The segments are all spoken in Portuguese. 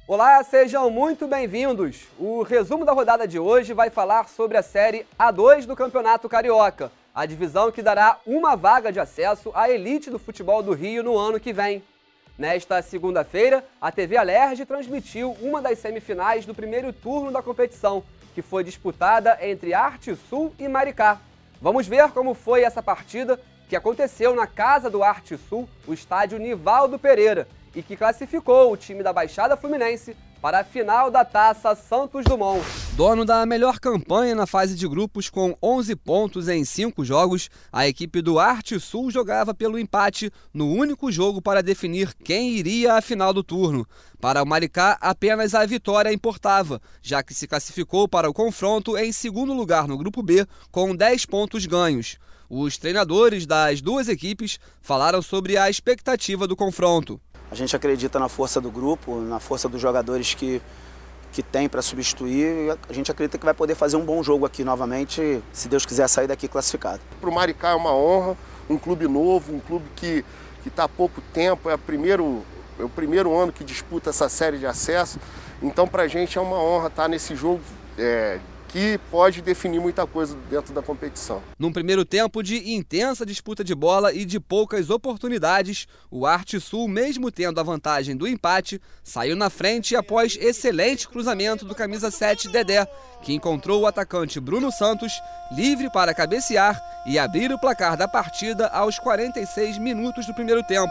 Olá, sejam muito bem-vindos! O resumo da rodada de hoje vai falar sobre a Série A2 do Campeonato Carioca, a divisão que dará uma vaga de acesso à elite do futebol do Rio no ano que vem. Nesta segunda-feira, a TV Alerj transmitiu uma das semifinais do primeiro turno da competição, que foi disputada entre Arte Sul e Maricá. Vamos ver como foi essa partida que aconteceu na casa do Arte Sul, o estádio Nivaldo Pereira, e que classificou o time da Baixada Fluminense para a final da Taça Santos Dumont. Dono da melhor campanha na fase de grupos com 11 pontos em 5 jogos, a equipe do Arte Sul jogava pelo empate no único jogo para definir quem iria à final do turno. Para o Maricá, apenas a vitória importava, já que se classificou para o confronto em segundo lugar no grupo B com 10 pontos ganhos. Os treinadores das duas equipes falaram sobre a expectativa do confronto. A gente acredita na força do grupo, na força dos jogadores que tem para substituir. A gente acredita que vai poder fazer um bom jogo aqui novamente, se Deus quiser sair daqui classificado. Para o Maricá é uma honra, um clube novo, um clube que está há pouco tempo, é o primeiro ano que disputa essa série de acesso. Então para a gente é uma honra estar nesse jogo que pode definir muita coisa dentro da competição. Num primeiro tempo de intensa disputa de bola e de poucas oportunidades, o Arte Sul, mesmo tendo a vantagem do empate, saiu na frente após excelente cruzamento do camisa 7 Dedé, que encontrou o atacante Bruno Santos livre para cabecear e abrir o placar da partida aos 46 minutos do primeiro tempo.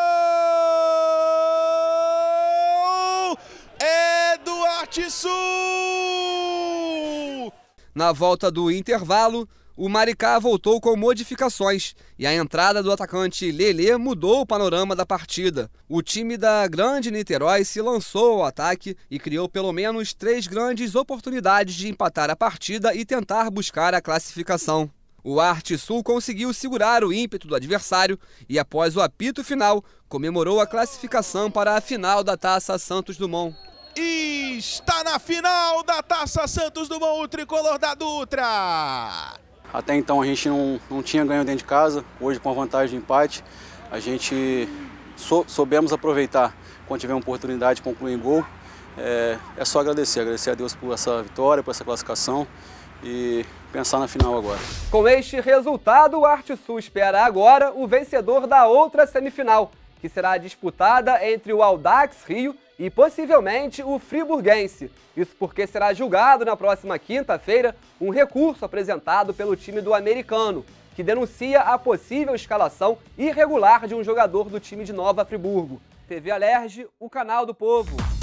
É do Arte Sul! Na volta do intervalo, o Maricá voltou com modificações e a entrada do atacante Lelê mudou o panorama da partida. O time da Grande Niterói se lançou ao ataque e criou pelo menos 3 grandes oportunidades de empatar a partida e tentar buscar a classificação. O Arte Sul conseguiu segurar o ímpeto do adversário e, após o apito final, comemorou a classificação para a final da Taça Santos Dumont. E está na final da Taça Santos Dumont, o tricolor da Dutra. Até então a gente não tinha ganho dentro de casa, hoje com a vantagem de empate, a gente soubemos aproveitar quando tivemos oportunidade de concluir em gol. É só agradecer a Deus por essa vitória, por essa classificação e pensar na final agora. Com este resultado, o Arte Sul espera agora o vencedor da outra semifinal, que será disputada entre o Audax Rio e possivelmente o Friburguense. Isso porque será julgado na próxima quinta-feira um recurso apresentado pelo time do Americano, que denuncia a possível escalação irregular de um jogador do time de Nova Friburgo. TV Alerj, o canal do povo.